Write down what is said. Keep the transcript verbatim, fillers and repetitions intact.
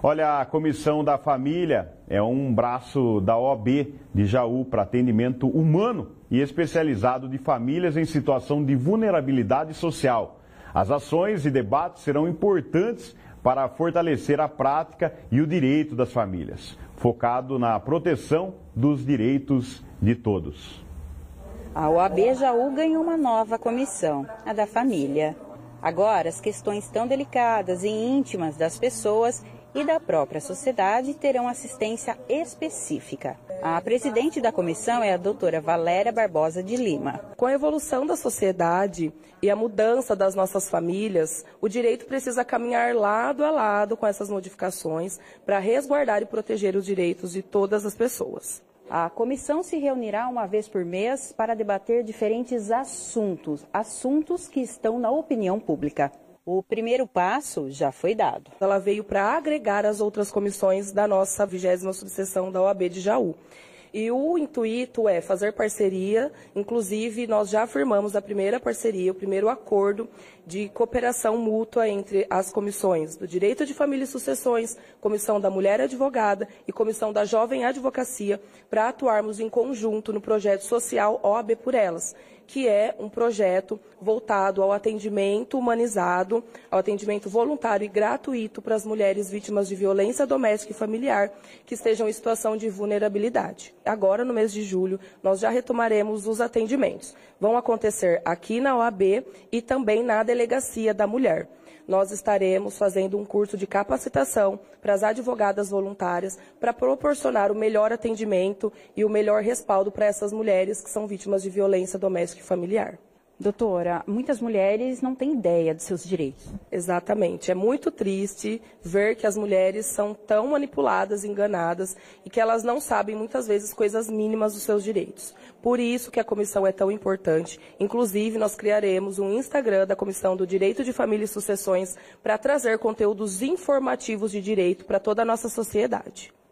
Olha, a Comissão da Família é um braço da O A B de Jaú para atendimento humano e especializado de famílias em situação de vulnerabilidade social. As ações e debates serão importantes para fortalecer a prática e o direito das famílias, focado na proteção dos direitos de todos. A O A B Jaú ganhou uma nova comissão, a da família. Agora, as questões tão delicadas e íntimas das pessoas e da própria sociedade terão assistência específica. A presidente da comissão é a doutora Valéria Barbosa de Lima. Com a evolução da sociedade e a mudança das nossas famílias, o direito precisa caminhar lado a lado com essas modificações para resguardar e proteger os direitos de todas as pessoas. A comissão se reunirá uma vez por mês para debater diferentes assuntos, assuntos que estão na opinião pública. O primeiro passo já foi dado. Ela veio para agregar as outras comissões da nossa vigésima subseção da O A B de Jaú. E o intuito é fazer parceria, inclusive nós já firmamos a primeira parceria, o primeiro acordo de cooperação mútua entre as comissões do Direito de Família e Sucessões, Comissão da Mulher Advogada e Comissão da Jovem Advocacia, para atuarmos em conjunto no projeto social O A B por Elas, que é um projeto voltado ao atendimento humanizado, ao atendimento voluntário e gratuito para as mulheres vítimas de violência doméstica e familiar que estejam em situação de vulnerabilidade. Agora, no mês de julho, nós já retomaremos os atendimentos. Vão acontecer aqui na O A B e também na Delegacia da Mulher. Nós estaremos fazendo um curso de capacitação para as advogadas voluntárias para proporcionar o melhor atendimento e o melhor respaldo para essas mulheres que são vítimas de violência doméstica e familiar. Doutora, muitas mulheres não têm ideia dos seus direitos. Exatamente. É muito triste ver que as mulheres são tão manipuladas, enganadas e que elas não sabem muitas vezes coisas mínimas dos seus direitos. Por isso que a comissão é tão importante. Inclusive, nós criaremos um Instagram da Comissão do Direito de Família e Sucessões para trazer conteúdos informativos de direito para toda a nossa sociedade.